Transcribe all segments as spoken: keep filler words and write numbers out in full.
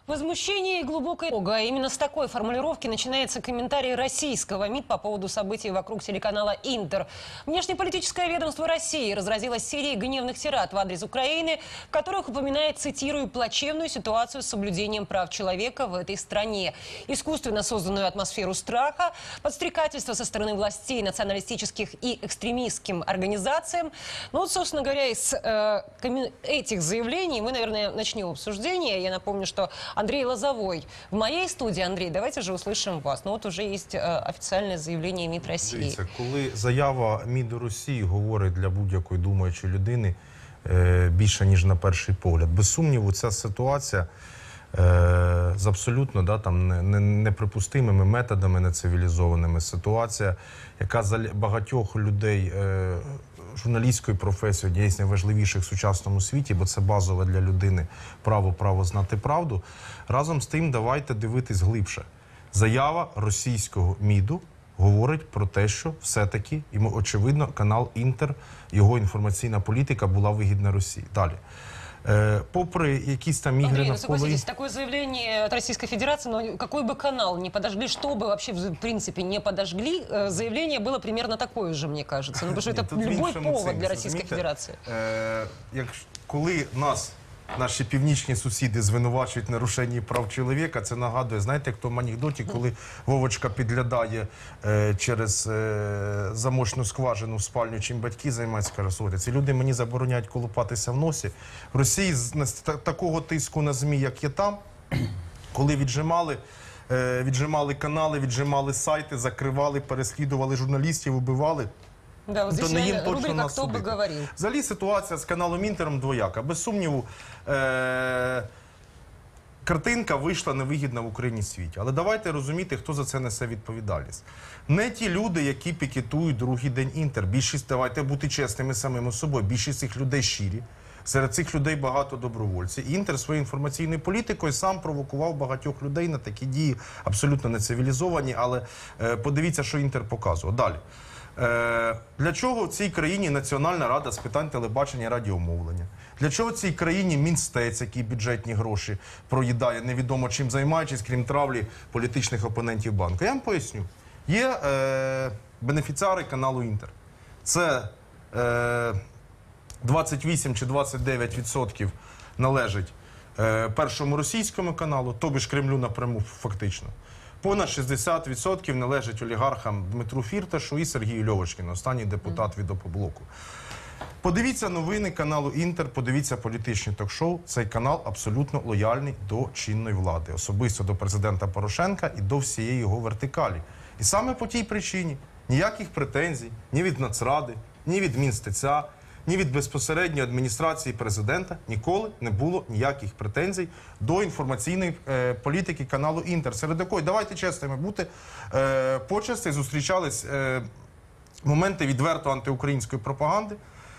Возмущение и глубокая тревога. Именно с такой формулировки начинается комментарий российского МИД по поводу событий вокруг телеканала «Интер». Внешнеполитическое ведомство России разразилось серией гневных тирад в адрес Украины, в которых упоминает, цитирую, «плачевную ситуацию с соблюдением прав человека в этой стране, искусственно созданную атмосферу страха, подстрекательство со стороны властей националистических и экстремистским организациям». Ну вот, собственно говоря, из э, этих заявлений мы, наверное, начнем обсуждение. Я напомню, что Андрей Лозовой в моей студии. Андрей, давайте же услышим вас. Ну от уже є офіційне заявлення МІД Росії. Дивіться, коли заява МІДу Росії говорить для будь-якої думаючої людини е, більше, ніж на перший погляд, без сумніву, ця ситуація е, з абсолютно да, там, не, не, неприпустимими методами, нецивілізованими. Ситуація, яка за багатьох людей е, журналістської професії однієї з найважливіших в сучасному світі, бо це базове для людини право, право знати правду. Разом з тим, давайте дивитись глибше. Заява російського МІДу говорить про те, що все-таки, і очевидно, канал «Інтер», його інформаційна політика була вигідна Росії. Далі. Попри якісь там ігри Андрей, ну навколо... согласитесь, такое заявление от Российской Федерации, но какой бы канал не подожгли, что бы вообще в принципе не подожгли, заявление было примерно такое же, мне кажется. Ну, потому что это любой повод для Российской Федерации. Коли нас наші північні сусіди звинувачують в нарушенні прав чоловіка, це нагадує, знаєте, як в тому анекдоті, коли Вовочка підглядає е, через е, замочну скважину в спальню, чим батьки займаються, каже, слухайте, ці люди мені забороняють колупатися в носі. В Росії з такого тиску на ЗМІ, як є там, коли віджимали, е, віджимали канали, віджимали сайти, закривали, переслідували журналістів, убивали, да, вот то не їм точно рубрика нас «Кто бы судити. говорил». Взагалі ситуація з каналом «Інтером» двояка. Без сумніву, е картинка вийшла невигідна в Україні світі. Але давайте розуміти, хто за це несе відповідальність. Не ті люди, які пікетують другий день «Інтер». Більшість, давайте бути чесними самими собою, більшість цих людей щирі. Серед цих людей багато добровольців. «Інтер» своєю інформаційною політикою сам провокував багатьох людей на такі дії, абсолютно нецивілізовані. Але е подивіться, що «Інтер» показував. Далі. Для чого в цій країні Національна рада з питань телебачення і радіомовлення? Для чого в цій країні Мінстець, який бюджетні гроші проїдає, невідомо чим займаючись, крім травлі політичних опонентів банку? Я вам поясню. Є е, бенефіціари каналу «Інтер». Це е, двадцять вісім чи двадцять дев'ять відсотків належить е, першому російському каналу, тобі ж Кремлю напряму фактично. Понад шістдесят відсотків належить олігархам Дмитру Фірташу і Сергію Льовочкіну, останній депутат від «Опоблоку». Подивіться новини каналу «Інтер», подивіться політичні ток-шоу. Цей канал абсолютно лояльний до чинної влади, особисто до президента Порошенка і до всієї його вертикалі. І саме по тій причині ніяких претензій ні від Нацради, ні від Мінстеця, ні від безпосередньої адміністрації президента ніколи не було ніяких претензій до інформаційної е, політики каналу «Інтер», серед якої, давайте чесними бути, е, почасти зустрічались е, моменти відверто антиукраїнської пропаганди,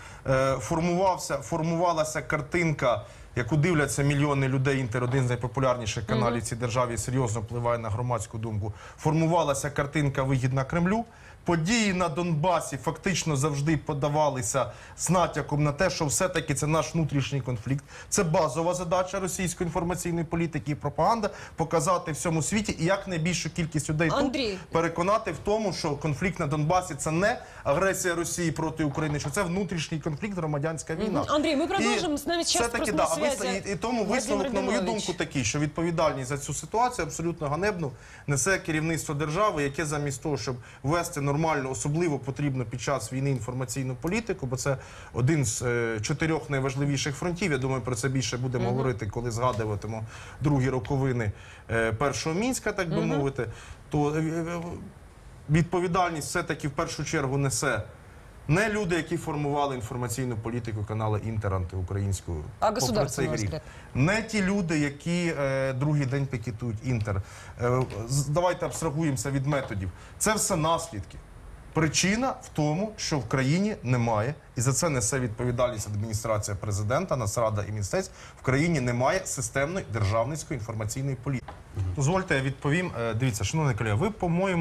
е, формувався, формувалася картинка, яку дивляться мільйони людей. «Інтер» – один з найпопулярніших каналів в цій державі, серйозно впливає на громадську думку. Формувалася картинка вигідна Кремлю. Події на Донбасі фактично завжди подавалися з натяком на те, що все-таки це наш внутрішній конфлікт. Це базова задача російської інформаційної політики і пропаганди – показати всьому світі і як найбільшу кількість людей Андрій. тут переконати в тому, що конфлікт на Донбасі – це не агресія Росії проти України, що це внутрішній конфлікт, громадянська війна. Андрій, ми продовжимо з нами час просто на связі. І тому висновок, на мою думку, такий, що відповідальність за цю ситуацію абсолютно ганебну несе керівництво держави, яке замість того, щоб вести нормально, особливо потрібно під час війни інформаційну політику, бо це один з е, чотирьох найважливіших фронтів. Я думаю, про це більше будемо uh-huh. говорити, коли згадуватимемо другі роковини е, першого Мінська, так би uh-huh. мовити. То е, відповідальність все-таки в першу чергу несе не люди, які формували інформаційну політику каналу «Інтер» антиукраїнську, а попри цей гріх. Не ті люди, які е, другий день пікетують «Інтер». Е, давайте абстрагуємося від методів. Це все наслідки. Причина в тому, що в країні немає, і за це несе відповідальність адміністрація президента, Нацрада і Мінстець, в країні немає системної державницької інформаційної політики. Дозвольте, я відповім. Дивіться, шановний колега, ви, по-моєму,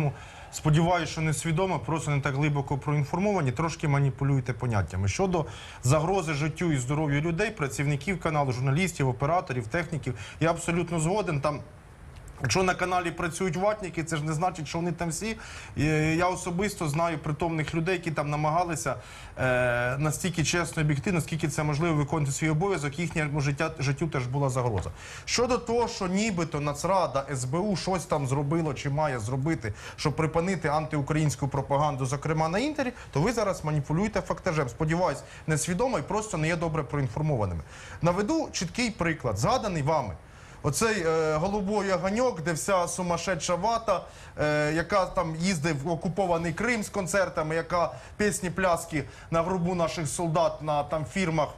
сподіваюся, що несвідомо, просто не так глибоко проінформовані, трошки маніпулюєте поняттями. Щодо загрози життю і здоров'ю людей, працівників каналу, журналістів, операторів, техніків, я абсолютно згоден. Там, якщо на каналі працюють ватники, це ж не значить, що вони там всі. Я особисто знаю притомних людей, які там намагалися е, настільки чесно і об'єктивно, наскільки це можливо, виконувати свій обов'язок, їхньому життя, життю теж була загроза. Щодо того, що нібито Нацрада, ес бе у щось там зробило чи має зробити, щоб припинити антиукраїнську пропаганду, зокрема на Інтері, то ви зараз маніпулюєте фактажем. Сподіваюсь, несвідомо і просто не є добре проінформованими. Наведу чіткий приклад, згаданий вами. Оцей е, голубой огоньок, де вся сумасшедша вата, е, яка там їздив в окупований Крим з концертами, яка пісні-пляски на гробу наших солдат на там фірмах,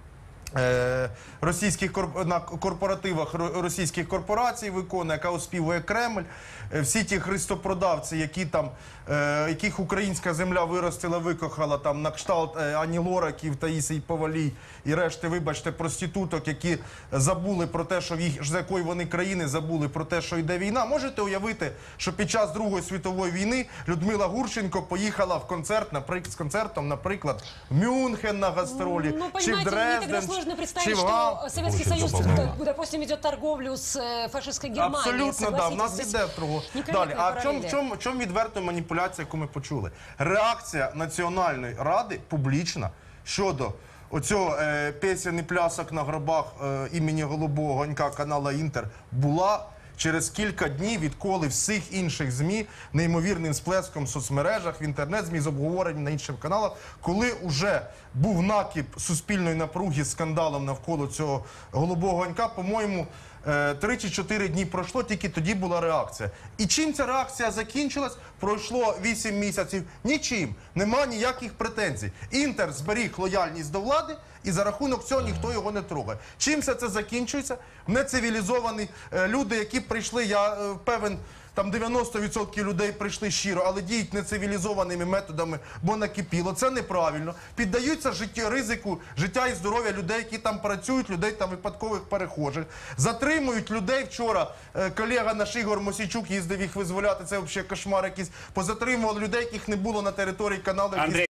е, російських корп... на корпоративах російських корпорацій виконує, яка оспівує Кремль. Е, всі ті христопродавці, які там, е, яких українська земля виростила, викохала, там на кшталт е, Ані Лораків, Таїсії Повалій і решти, вибачте, проституток, які забули про те, що в їх, з якої вони країни забули про те, що йде війна. Можете уявити, що під час Другої світової війни Людмила Гурченко поїхала в концерт, наприклад, з концертом, наприклад, в Мюнхен на гастролі, Ну, чи в понимаете, мне тогда Дрезден, сложно чи представить, в Гам. что Советский Очень Союз, забавно. допустим, ведет торговлю с э, фашистской Германией. Абсолютно, да. В нас Согласитесь, іде того. некорректные Далі. А в чому, параллели. в чому, в чому відверта маніпуляція, яку ми почули? Реакція Національної ради публічна щодо оцього е, пісень і плясок на гробах е, імені Голубого Гонька канала Інтер була через кілька днів, відколи всіх інших ЗМІ неймовірним сплеском в соцмережах, в інтернет-ЗМІ, з обговоренням на інших каналах, коли вже був накіп суспільної напруги з скандалом навколо цього Голубого Гонька, по-моєму, три чи чотири дні пройшло, тільки тоді була реакція. І чим ця реакція закінчилась? Пройшло вісім місяців. Нічим. Нема ніяких претензій. Інтер зберіг лояльність до влади, і за рахунок цього ніхто його не трогає. Чим все це закінчується? Нецивілізовані е, люди, які прийшли, я е, певен, там дев'яносто відсотків людей прийшли щиро, але діють нецивілізованими методами, бо накипіло. Це неправильно. Піддаються життя, ризику життя і здоров'я людей, які там працюють, людей там випадкових перехожих. Затримують людей. Вчора е, колега наш Ігор Мосійчук їздив їх визволяти. Це взагалі кошмар якийсь. Позатримували людей, яких не було на території каналу. Андрій,